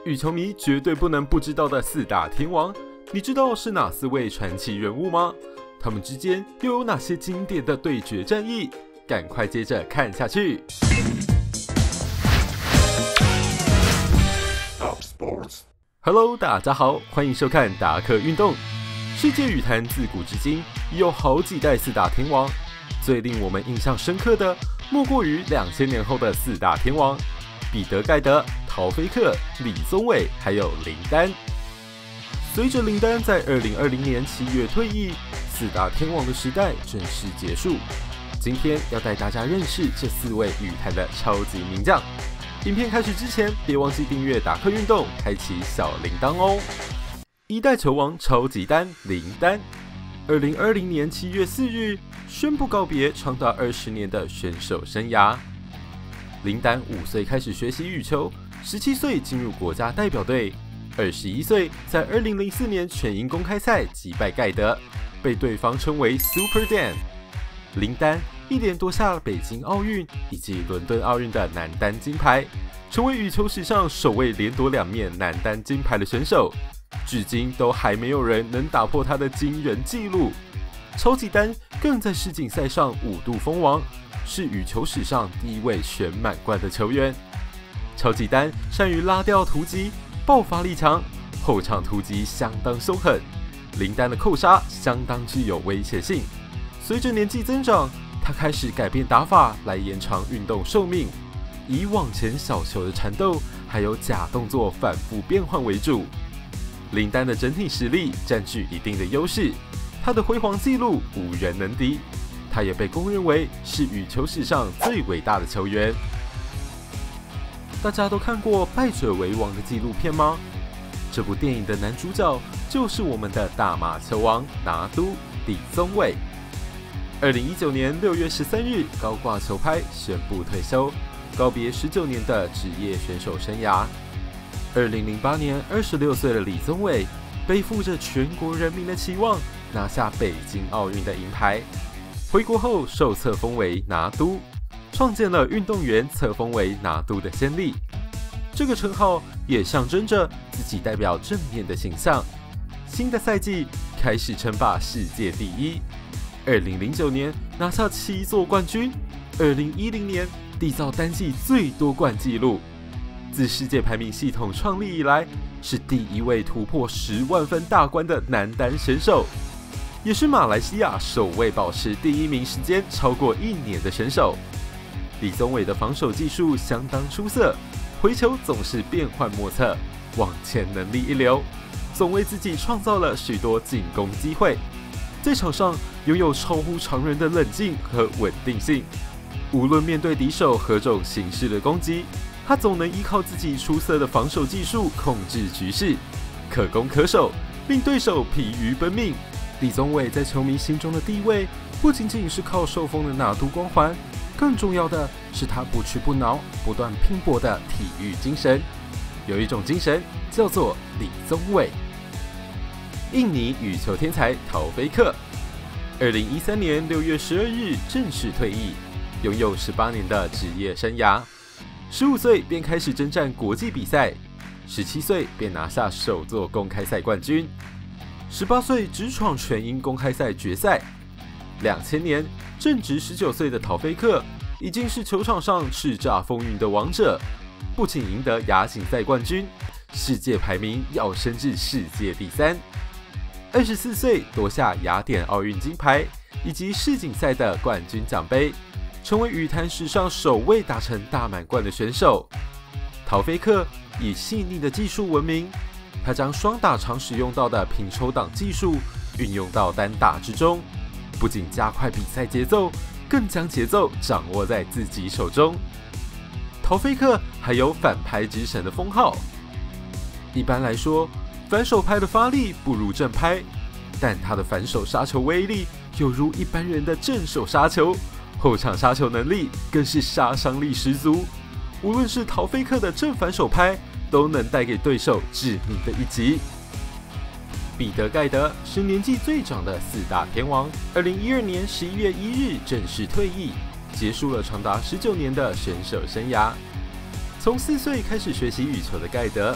羽球迷绝对不能不知道的四大天王，你知道是哪4位传奇人物吗？他们之间又有哪些经典的对决战役？赶快接着看下去。Hello， 大家好，欢迎收看达克运动。世界羽坛自古至今已有好几代四大天王，最令我们印象深刻的，莫过于2000年后的四大天王：彼得·盖德、陶菲克、李宗伟，还有林丹。随着林丹在2020年7月退役，四大天王的时代正式结束。今天要带大家认识这4位羽坛的超级名将。影片开始之前，别忘记订阅达克运动，开启小铃铛哦。一代球王超级丹林丹，2020年7月4日宣布告别长达20年的选手生涯。林丹5岁开始学习羽球，17岁进入国家代表队，21岁在2004年全英公开赛击败盖德，被对方称为 Super Dan。林丹一连夺下了北京奥运以及伦敦奥运的男单金牌，成为羽球史上首位连夺2面男单金牌的选手，至今都还没有人能打破他的惊人纪录。超级丹更在世锦赛上5度封王，是羽球史上第1位全满贯的球员。超级丹善于拉吊突击，爆发力强，后场突击相当凶狠。林丹的扣杀相当具有威胁性。随着年纪增长，他开始改变打法来延长运动寿命，以往前小球的缠斗还有假动作反复变换为主。林丹的整体实力占据一定的优势，他的辉煌纪录无人能敌，他也被公认为是羽球史上最伟大的球员。大家都看过《败者为王》的纪录片吗？这部电影的男主角就是我们的大马球王拿督李宗伟。2019年6月13日，高挂球拍宣布退休，告别19年的职业选手生涯。2008年26岁的李宗伟背负着全国人民的期望，拿下北京奥运的银牌。回国后受册封为拿督，创建了运动员册封为拿督的先例。这个称号也象征着自己代表正面的形象。新的赛季开始称霸世界第一。2009年拿下7座冠军，2010年缔造单季最多冠纪录。自世界排名系统创立以来，是第1位突破10万分大关的男单选手，也是马来西亚首位保持第1名时间超过1年的选手。李宗伟的防守技术相当出色，回球总是变幻莫测，网前能力一流，总为自己创造了许多进攻机会。在场上拥有超乎常人的冷静和稳定性，无论面对敌手何种形式的攻击，他总能依靠自己出色的防守技术控制局势，可攻可守，令对手疲于奔命。李宗伟在球迷心中的地位，不仅仅是靠受封的拿督光环，更重要的是他不屈不挠、不断拼搏的体育精神。有一种精神叫做李宗伟。印尼羽球天才陶菲克，2013年6月12日正式退役，拥有18年的职业生涯。15岁便开始征战国际比赛，17岁便拿下首座公开赛冠军，18岁直闯全英公开赛决赛。2000年，正值19岁的陶菲克已经是球场上叱咤风云的王者，不仅赢得亚锦赛冠军，世界排名要升至世界第3。24岁夺下雅典奥运金牌以及世锦赛的冠军奖杯，成为羽坛史上首位达成大满贯的选手。陶菲克以细腻的技术闻名，他将双打常使用到的平抽挡技术运用到单打之中，不仅加快比赛节奏，更将节奏掌握在自己手中。陶菲克还有反拍之神的封号。一般来说，反手拍的发力不如正拍，但他的反手杀球威力有如一般人的正手杀球，后场杀球能力更是杀伤力十足。无论是陶菲克的正反手拍，都能带给对手致命的一击。彼得·盖德是年纪最长的四大天王，2012年11月1日正式退役，结束了长达19年的选手生涯。从4岁开始学习羽球的盖德，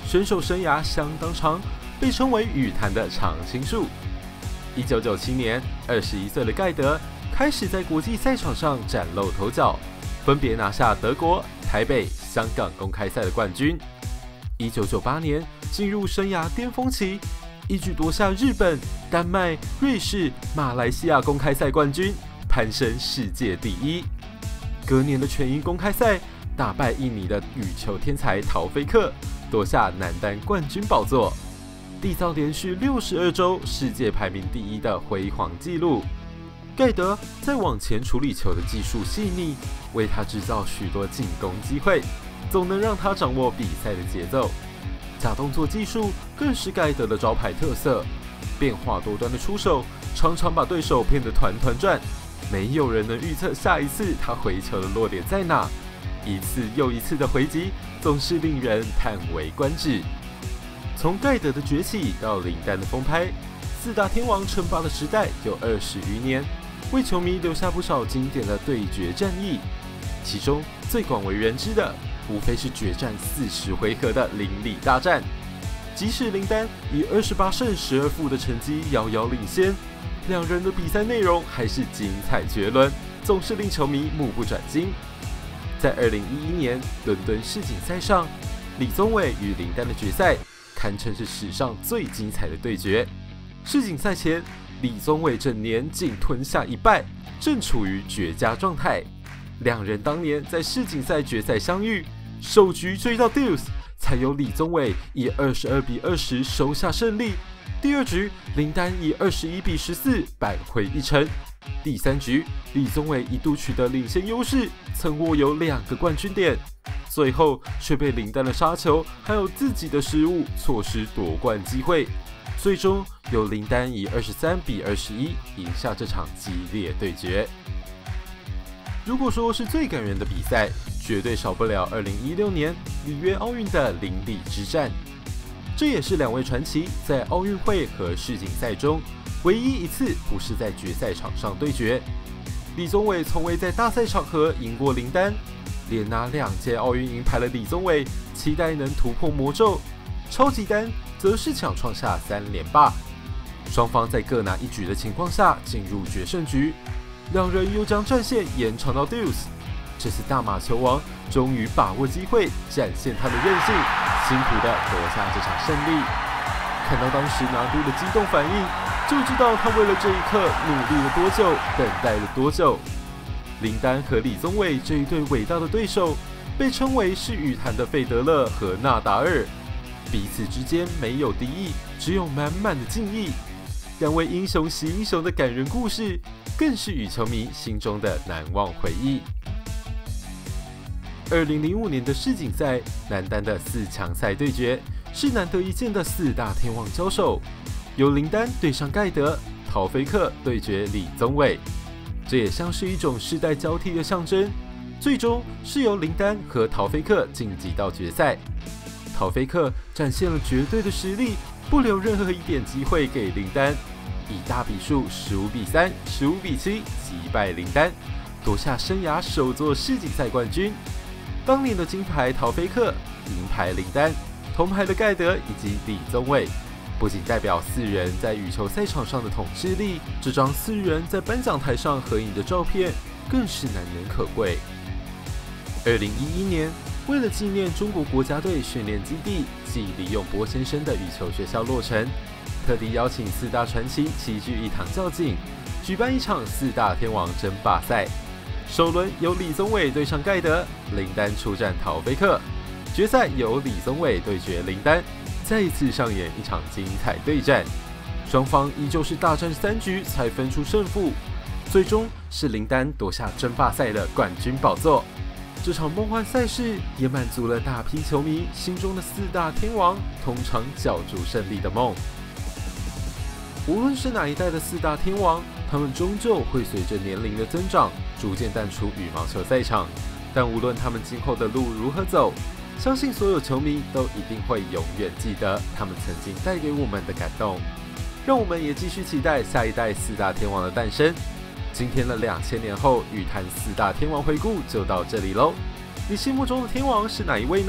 选手生涯相当长，被称为羽坛的常青树。1997年，21岁的盖德开始在国际赛场上崭露头角，分别拿下德国、台北、香港公开赛的冠军。1998年进入生涯巅峰期，一举夺下日本、丹麦、瑞士、马来西亚公开赛冠军，攀升世界第一。隔年的全英公开赛，打败印尼的羽球天才陶菲克，夺下男单冠军宝座，缔造连续62周世界排名第一的辉煌纪录。盖德在往前处理球的技术细腻，为他制造许多进攻机会，总能让他掌握比赛的节奏。假动作技术更是盖德的招牌特色，变化多端的出手常常把对手骗得团团转，没有人能预测下一次他回球的落点在哪，一次又一次的回击总是令人叹为观止。从盖德的崛起到林丹的封拍，四大天王称霸的时代有20余年，为球迷留下不少经典的对决战役。其中最广为人知的，无非是决战40回合的邻里大战。即使林丹以28胜12负的成绩遥遥领先，两人的比赛内容还是精彩绝伦，总是令球迷目不转睛。在2011年伦敦世锦赛上，李宗伟与林丹的决赛堪称是史上最精彩的对决。世锦赛前，李宗伟整年仅吞下1败，正处于绝佳状态。两人当年在世锦赛决赛相遇，首局追到 deuce， 才由李宗伟以22比20收下胜利。第二局，林丹以21比14扳回一城。第三局，李宗伟一度取得领先优势，曾握有2个冠军点，最后却被林丹的杀球还有自己的失误错失夺冠机会。最终由林丹以23比21赢下这场激烈对决。如果说是最感人的比赛，绝对少不了2016年里约奥运的邻里之战。这也是两位传奇在奥运会和世锦赛中唯一一次不是在决赛场上对决。李宗伟从未在大赛场合赢过林丹，连拿2届奥运银牌的李宗伟期待能突破魔咒，超级丹则是想创下3连霸。双方在各拿1局的情况下进入决胜局，两人又将战线延长到 deuce。这次大马球王终于把握机会，展现他的韧性，辛苦地夺下这场胜利。看到当时拿督的激动反应，就知道他为了这一刻努力了多久，等待了多久。林丹和李宗伟这一对伟大的对手，被称为是羽坛的费德勒和纳达尔，彼此之间没有敌意，只有满满的敬意。两位英雄惜英雄的感人故事，更是羽球迷心中的难忘回忆。2005年的世锦赛男单的4强赛对决，是难得一见的4大天王交手，由林丹对上盖德，陶菲克对决李宗伟。这也像是一种世代交替的象征，最终是由林丹和陶菲克晋级到决赛。陶菲克展现了绝对的实力，不留任何一点机会给林丹，以大比数15比3、15比7击败林丹，夺下生涯首座世锦赛冠军。当年的金牌陶菲克、银牌林丹、铜牌的盖德以及李宗伟，不仅代表4人在羽球赛场上的统治力，这张4人在颁奖台上合影的照片更是难能可贵。2011年，为了纪念中国国家队训练基地暨李永波先生的羽球学校落成，特地邀请4大传奇齐聚一堂较劲，举办一场4大天王争霸赛。首轮由李宗伟对上盖德，林丹出战陶菲克。决赛由李宗伟对决林丹，再一次上演一场精彩对战。双方依旧是大战3局才分出胜负，最终是林丹夺下争霸赛的冠军宝座。这场梦幻赛事也满足了大批球迷心中的4大天王同场角逐胜利的梦。无论是哪一代的4大天王，他们终究会随着年龄的增长，逐渐淡出羽毛球赛场。但无论他们今后的路如何走，相信所有球迷都一定会永远记得他们曾经带给我们的感动。让我们也继续期待下一代4大天王的诞生。今天的2000年后羽坛4大天王回顾就到这里喽。你心目中的天王是哪一位呢？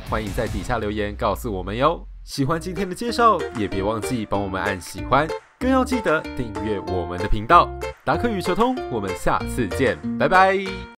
欢迎在底下留言告诉我们哟。喜欢今天的介绍，也别忘记帮我们按喜欢，更要记得订阅我们的频道。达克羽球通，我们下次见，拜拜。